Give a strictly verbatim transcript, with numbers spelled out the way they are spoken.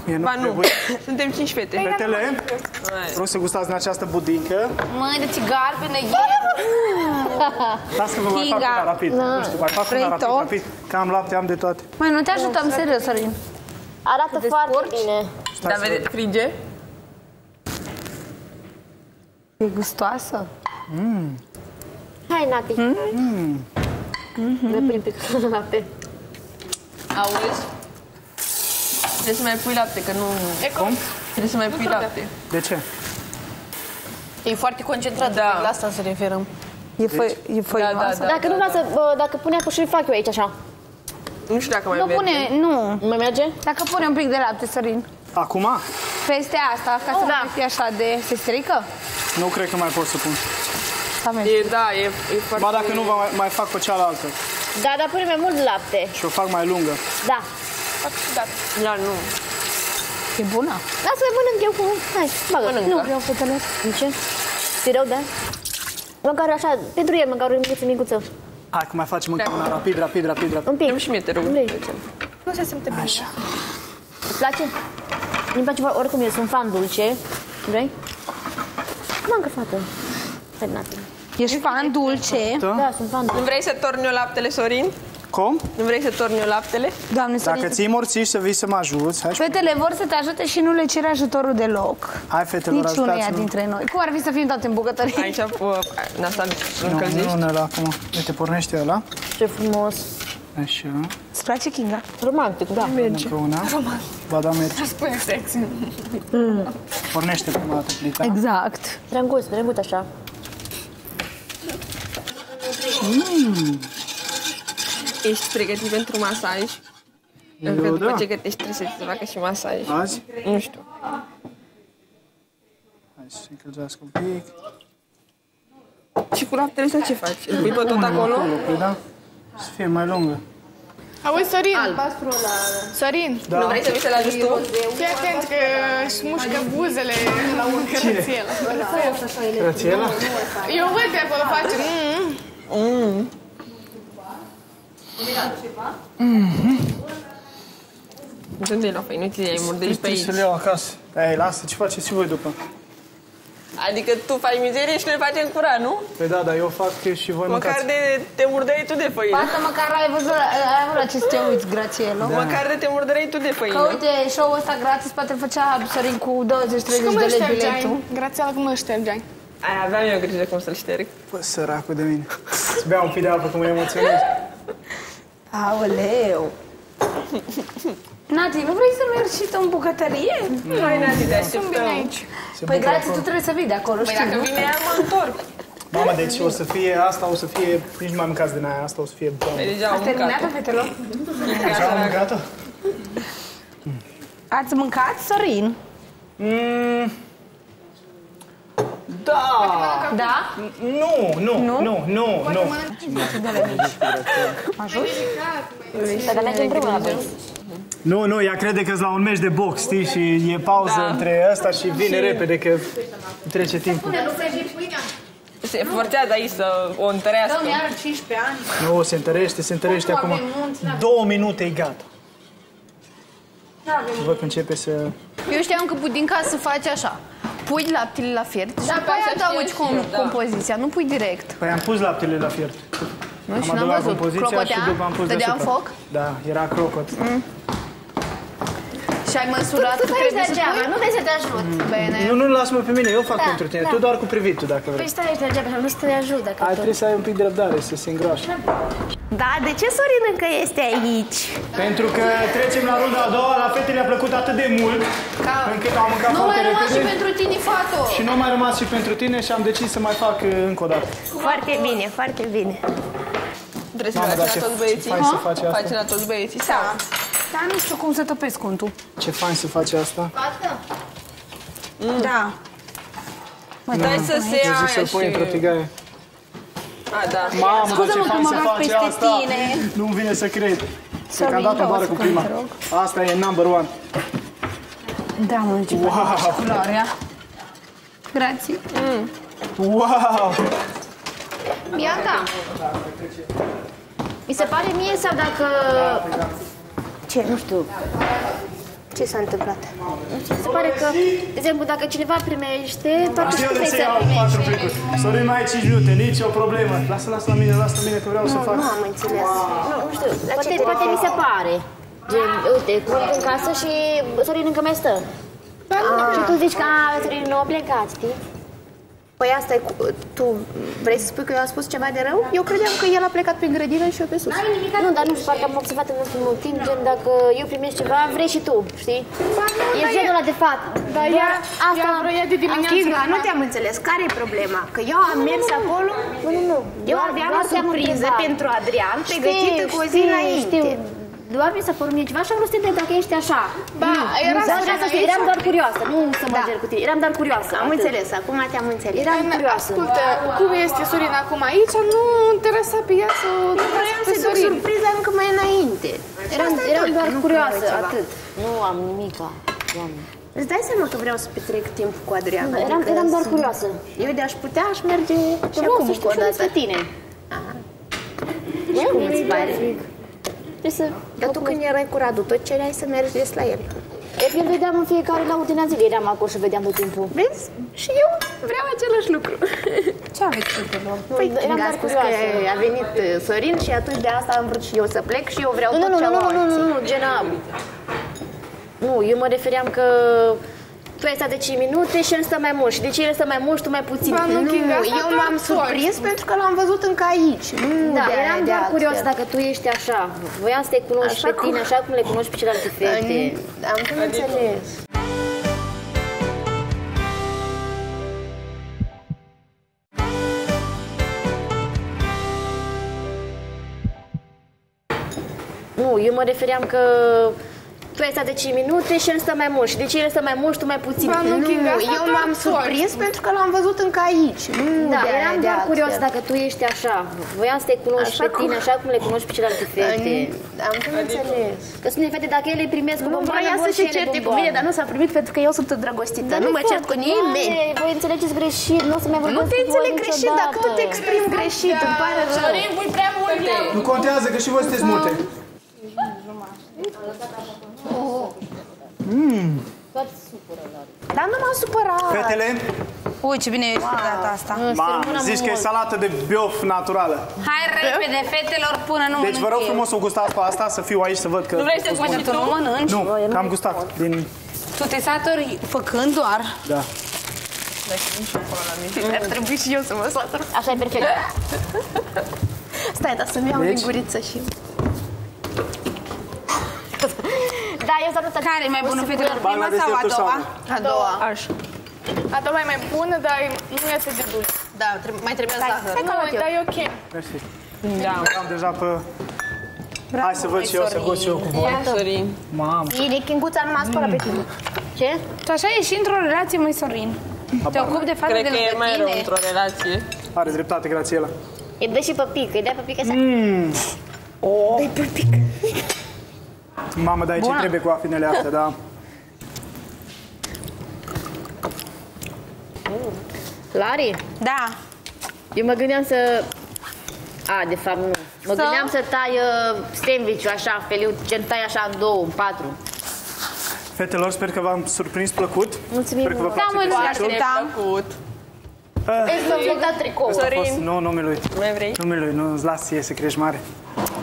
Ba nu, suntem cinci fete. Fetele, vreau să gustați din această budincă. Măi, de ce galbenă e! Las că vă mai fac una rapid. Nu știu, mai fac una rapid, rapid. Că am lapte, am de toate. Măi, nu te ajutăm, serios, Sorin. Arată foarte bine. Da, vede, frige? E gustoasă. Mm. Hai, Nati. Mm. Ne prind pe lapte. Auzi? Trebuie să mai pui lapte, că nu... Cum? Trebuie să mai pui lapte. De ce? E foarte concentrat, Da. la asta să referăm. E, fă, e Da, da, da. Dacă nu vreau să, dacă pune apă și fac eu aici așa. Nu știu dacă mai Nu merge. pune, nu. Mai merge? Dacă pune un pic de lapte, Sorin. Acum? Peste asta, ca să nu fie așa de... Se strică? Nu cred că mai pot să pun. E, da, e, e foarte... Ba dacă nu, vă mai, mai fac pe cealaltă. Da, dar pune mai mult lapte. Și o fac mai lungă. Da. Da, nu. E bună. Lasă să mănânc eu cu... Hai, bagă. Mănâncă. Nu vreau fetele. De ce? Ți rău, da? Măcar așa, pentru el, măcar o micuță, micuță. Hai că mai facem încă una, rapid, rapid, rapid, rapid. Un pic. Și mie te rog. Nu se simte bine. Așa. Îți place? Mi-mi place, oricum eu sunt fan dulce. Vrei? Mănâncă, fată. Fernate. Ești fan dulce? Da, sunt fan Nu dulce. vrei să torni eu laptele, Sorin? Cum? Nu vrei să torni eu laptele? Doamne, Sorin. Dacă ții morțiși să vii să mă ajuți, hai. Fetele vor să te ajute și nu le cere ajutorul deloc. Hai, fetelor, Niciuneia ajutați-mă. dintre noi. Cum ar fi să fim toate în bucătărie? Aici, în asta Nu, încălzești? nu, nu, ăla acum. Uite, pornește ăla. Ce frumos. Așa. Îți place, Kinga? Romantic, da. Încă una. Ba da, merge. Spune sex. Pornește prima dată plica. Exact. Drăguț, drăguț așa. Mm. Ești pregătit pentru masaj? Eu, Că după da. ce gătești trebuie să ți se facă și masaj. Azi? Nu știu. Hai să se încălzească un pic. Și cu laptele ăsta ce faci? Îl pui pe tot Pune acolo? Păi da? Să fie mai lungă. Auzi, Sorin, Sorin, Da. Nu vrei să vii să-l ajuți tu? fii atent că își mușcă buzele la un cărățel. Grațiela? Eu văd de acolo face... Mm. Du-te la făinuții, ai murdărit pe Trebuie aici. să le iau acasă. Ei, lasă, ce faceți și voi după? Adică tu faci mizerie și noi facem curat, nu? Păi da, dar eu fac și voi Măcar mâncați. de te murdăreai tu de făină. Asta măcar ai văzut, ai avut la ce să te uiți, Grațielo. Da. Măcar de te murdăreai tu de Că făină. uite, show-ul ăsta gratis poate făcea Sorin cu douăzeci Și treizeci cum de îl lei ștergeai? biletul. Grațiela, cum îl ștergeai? Ai, aveam eu grijă cum să-l șterg. Bă, săracul de mine. Să beau un pic de apă, că mă emoționez. Aoleu! Nati, nu vrei să mergi și tu în bucătărie? Hai, Nati, te Sunt bine așteptăm. aici. Se Păi, bucură Grație, acolo. tu trebuie să vii de acolo, Păi știi, dacă nu? vine ea, mă întorc. Mama, deci o să fie, asta o să fie, nici nu mai mâncați din aia, asta o să fie Păi bună. deja am Ați terminat, mâncat. fetelor? Deja am mâncat-o? Ați mâncat, Sorin? Mm. Da! Da? Nu, nu, nu, nu, nu. nu. Dacă mergem împreună la băieți. Nu, nu, ea crede că-s la un meci de box, știi? Și e pauză Da. între ăsta și vine repede, că trece timpul. Se forțează aici să o întărească. Dăm iară cincisprezece ani. Nu, se întărește, se întărește acum. Două minute e gata. Văd că începe să... Eu știam că budinca să faci așa. Pui laptele la fiert și Da, după pe aia asta adaugi știu com- și eu, da. compoziția, nu pui direct. Păi am pus laptele la fiert. Nu, Am și n-am adunat văzut. compoziția Clocotea? și după am pus Dădea în deasupra. foc? Da, era crocot. Mm. Și ai măsurat Tu cât stai trebuie să degeaba, pui? nu vrei să te ajut. Bine. Nu, nu, lasă-mă pe mine, eu fac Da, pentru tine. da. Tu doar cu privitul, dacă vrei. Păi stai aici degeaba, nu să te ajut dacă Ai, tot. trebuie să ai un pic de răbdare, să se îngroașe. Da, de ce Sorin încă este aici? Pentru că trecem la runda a doua, la fete le-a plăcut atât de mult, Ca... încât au mâncat Nu foarte mai rămas și repede. pentru tine, Fato! Și nu a mai rămas și pentru tine și am decis să mai fac uh, încă o dată. Foarte bine, foarte bine. Trebuie să Mamă, dar faci ce la toți băieții. fain să faci asta. Faci la toți băieții. Seama. Dar nu știu cum să tăpesc contul. Ce fain să faci asta. Da. Mă, dai să se Eu zic aia să-l pui și... într-o tigaie. A, da. Mamă, dar ce Scuză-mă că fain mă să bag faci peste asta. tine. Nu-mi vine să cred. Să că am Sorin, dat în două bară cu secunde, prima. te rog. Asta e number one. Da, mă, ce Wow! culoarea. Grație. Wow! Bianca, mi se pare mie sau dacă... Ce, nu știu. Ce s-a întâmplat? Se pare că, de exemplu, dacă cineva primește, toate Știu de trebuie ce să iau patru plicuri. Sorin, mai ai cinci minute, nici o problemă. Lasă, lasă la mine, lasă la mine, că vreau să fac. Nu am înțeles. Nu, nu știu, poate, poate mi se pare. Gen, uite, cum în casă și Sorin încă mai stă. Și tu zici că, a, Sorin nu a plecat, știi? Păi asta e cu... Tu vrei să spui că eu am spus ceva de rău? Eu credeam că el a plecat prin grădină și eu pe sus. Nu, dar nu știu, parcă am observat în ultimul timp, gen, dacă eu primesc ceva, vrei și tu, știi? E genul ăla de fapt. Dar Doar ea, asta... ea vroia de dimineață. Kinga, nu te-am înțeles. Care e problema? Că eu am mers acolo, Nu, nu, nu. eu Doar- aveam doar o te-am surpriză întrebat. pentru Adrian, Știu, pregătită cu o zi știu, înainte. Știu. Doar mi s-a părut mie ceva și am vrut să te întreb dacă ești așa. Ba, era Doar Sorin să știi, aici. eram doar curioasă, nu să mă Da. cer cu tine, eram doar curioasă. Am atât. înțeles, acum te-am înțeles. Eram curioasă. Ascultă, cum este Sorin acum aici, nu interesa pe ea să nu Vreau pe să duc Sorin. surpriza încă mai înainte. Eram, Asta e eram tot, doar nu curioasă, ceva. atât. Nu am nimica, doamne. Îți dai seama că vreau să petrec timp cu Adrian. Nu, eram, adică eram doar să- curioasă. Eu de-aș putea, aș merge și Vreau acum să cu știu o și eu dată. despre tine. Și cum îți pare? Trebuie să... Dar tu când erai cu Radu, tot cereai să mergi des la el. Eu îl vedeam în fiecare la ordinea zilei, eram acolo și vedeam tot timpul. Vezi? Și eu vreau același lucru. Ce aveți cu tine? Păi, eram Kinga a doar spus că curioasă. a venit uh, Sorin și atunci de asta am vrut și eu să plec și eu vreau Nu, tot nu, ce nu, au nu, nu, alții. nu, nu, Gena. Nu, eu mă refeream că tu ai stat de cinci minute și el stă mai mult. Și de ce el stă mai mult și tu mai puțin? Ba, nu, Nu, Kinga, asta eu doar m-am tu surprins ai pentru că l-am văzut încă aici. Nu Da, de eram aia, de doar altfel. curioasă dacă tu ești așa. Voiam să te cunoști Așa pe cum- tine, așa cum le cunoști pe celelalte fete. Am înțeles. Nu, eu mă refeream că tu ai stat de cinci minute și el stă mai mult. Și de ce el stă mai mult și tu mai puțin? Ba, nu, Nu, Kinga, asta eu doar m-am tu surprins ai pentru că l-am văzut încă aici. Nu Da, de aia, eram de doar altfel. curioasă dacă tu ești așa. Voiam să te cunoști Așa pe cum- tine, așa cum le cunoști pe celelalte fete. Am înțeles. Că sunt fete, dacă ele primesc cu Nu bomboane, vroia vor să și se ele certe cu bomboane. mine, dar nu s-a primit pentru că eu sunt îndrăgostită. Dar Nu nu-i mă cert cu foarte- nimeni. Doamne, voi înțelegeți greșit, nu o să mai Nu vorbesc te cu voi înțeleg greșit, dacă nu te niciodată. exprim greșit, îmi pare rău. Sorin, pui prea multe. Nu contează, că și voi sunteți multe. Dar nu m-am supărat. Fetele, Ui, ce bine e data asta. m-am zis că e salată de biof naturală. Hai repede, fetelor, până nu Deci vă rog frumos să o gustați pe asta, să fiu aici să văd că... Nu vrei să mănânci tu? Nu mănânci? Nu, că am gustat din... Tu te saturi făcând doar. Da. Ar trebui și eu să mă satur. Așa e perfect. Stai, dar să-mi iau Deci? linguriță și... Da, eu salut Care e mai bună, fetelor? Bani Prima la sau a desertul doua? sau? A doua. Așa. A doua e mai bună, dar nu e atât de dulce. Da, mai trebuie zahăr. Nu, dar e ok. Mersi. Da. Am deja pe... Hai să văd și eu, să gust și eu cu voi. Mamă. Bine, Kinguța nu m-a spălat pe tine. Ce? Tu așa ești într-o relație, măi, Sorin. Te ocupi de față de Cred că e lângă mai rău tine. într-o relație. Are dreptate, Grațiela. Îi dă și pe pic, îi dai pe pic așa. Dă-i pe pic. Mamă, dar ce trebuie cu afinele astea, da? Lari, Da. eu mă gândeam să... A, de fapt nu. Mă Să? gândeam să tai uh, sandwich-ul așa, feliu, gen tai așa în două, în patru. Fetelor, sper că v-am surprins plăcut. Mulțumim Sper că vă mult. place Da, mă, găsitul. nu așteptam. Vezi că mi-ai dat tricou. Ăsta a fost, nu, nu mi lui. Mai vrei? Nu mi lui, nu, îți las ție să crești mare.